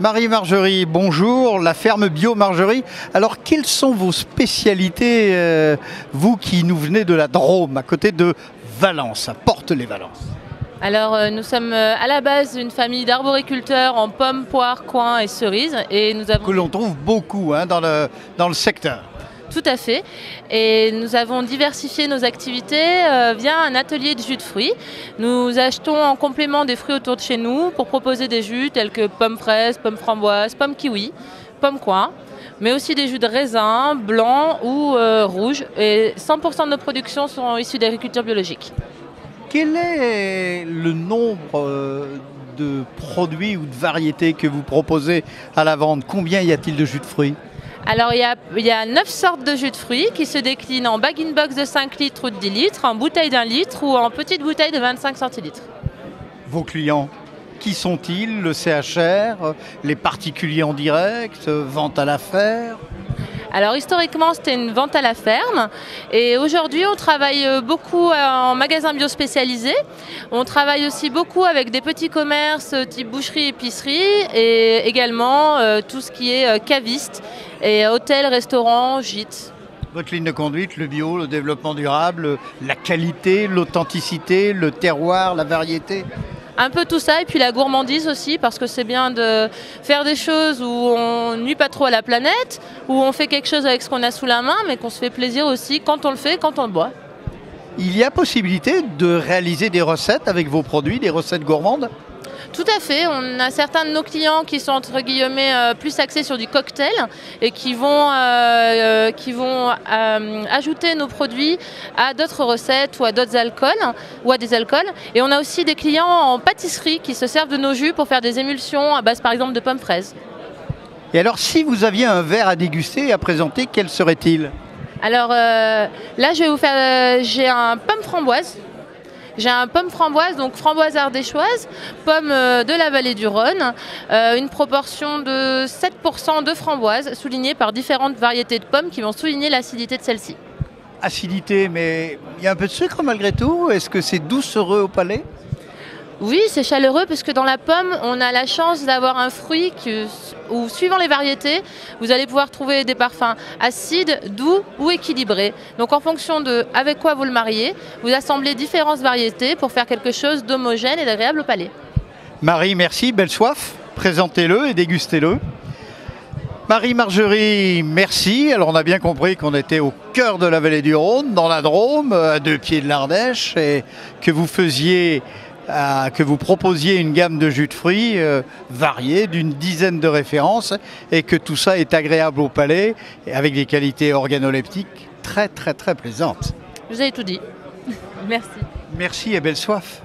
Marie-Margerie, bonjour, la ferme Bio Margerie. Alors, quelles sont vos spécialités, vous qui nous venez de la Drôme, à côté de Valence, à Porte-les-Valences? Alors nous sommes à la base une famille d'arboriculteurs en pommes, poires, coings et cerises. Et nous avons... Que l'on trouve beaucoup dans le secteur. Tout à fait. Et nous avons diversifié nos activités via un atelier de jus de fruits. Nous achetons en complément des fruits autour de chez nous pour proposer des jus tels que pommes fraises, pommes framboises, pommes kiwi, pommes coings, mais aussi des jus de raisin, blanc ou rouge. Et 100% de nos productions sont issues d'agriculture biologique. Quel est le nombre de produits ou de variétés que vous proposez à la vente? Combien y a-t-il de jus de fruits? Alors il y a 9 sortes de jus de fruits qui se déclinent en bag-in-box de 5 litres ou de 10 litres, en bouteille d'1 litre ou en petite bouteille de 25 centilitres. Vos clients, qui sont-ils? Le CHR, les particuliers en direct, vente à l'affaire? Alors historiquement c'était une vente à la ferme et aujourd'hui on travaille beaucoup en magasin bio spécialisé. On travaille aussi beaucoup avec des petits commerces type boucherie, épicerie et également tout ce qui est caviste et hôtel, restaurant, gîte. Votre ligne de conduite, le bio, le développement durable, la qualité, l'authenticité, le terroir, la variété? Un peu tout ça et puis la gourmandise aussi parce que c'est bien de faire des choses où on nuit pas trop à la planète, où on fait quelque chose avec ce qu'on a sous la main mais qu'on se fait plaisir aussi quand on le fait, quand on le boit. Il y a possibilité de réaliser des recettes avec vos produits, des recettes gourmandes? Tout à fait, on a certains de nos clients qui sont entre guillemets plus axés sur du cocktail et qui vont ajouter nos produits à d'autres recettes ou à d'autres alcools ou à des alcools. Et on a aussi des clients en pâtisserie qui se servent de nos jus pour faire des émulsions à base par exemple de pommes fraises. Et alors si vous aviez un verre à déguster et à présenter, quel serait-il? Alors là je vais vous faire, j'ai un pomme framboise. J'ai un pomme framboise, donc framboise ardéchoise, pomme de la vallée du Rhône, une proportion de 7% de framboise, soulignée par différentes variétés de pommes qui vont souligner l'acidité de celle-ci. Acidité, mais il y a un peu de sucre malgré tout. Est-ce que c'est doucereux au palais? Oui, c'est chaleureux parce que dans la pomme, on a la chance d'avoir un fruit où, suivant les variétés, vous allez pouvoir trouver des parfums acides, doux ou équilibrés. Donc en fonction de avec quoi vous le mariez, vous assemblez différentes variétés pour faire quelque chose d'homogène et d'agréable au palais. Marie, merci, belle soif. Présentez-le et dégustez-le. Marie-Margerie, merci. Alors on a bien compris qu'on était au cœur de la vallée du Rhône, dans la Drôme, à 2 pieds de l'Ardèche, et que vous proposiez une gamme de jus de fruits variés d'une dizaine de références et que tout ça est agréable au palais avec des qualités organoleptiques très très très plaisantes. Je vous ai tout dit. Merci. Merci et belle soif.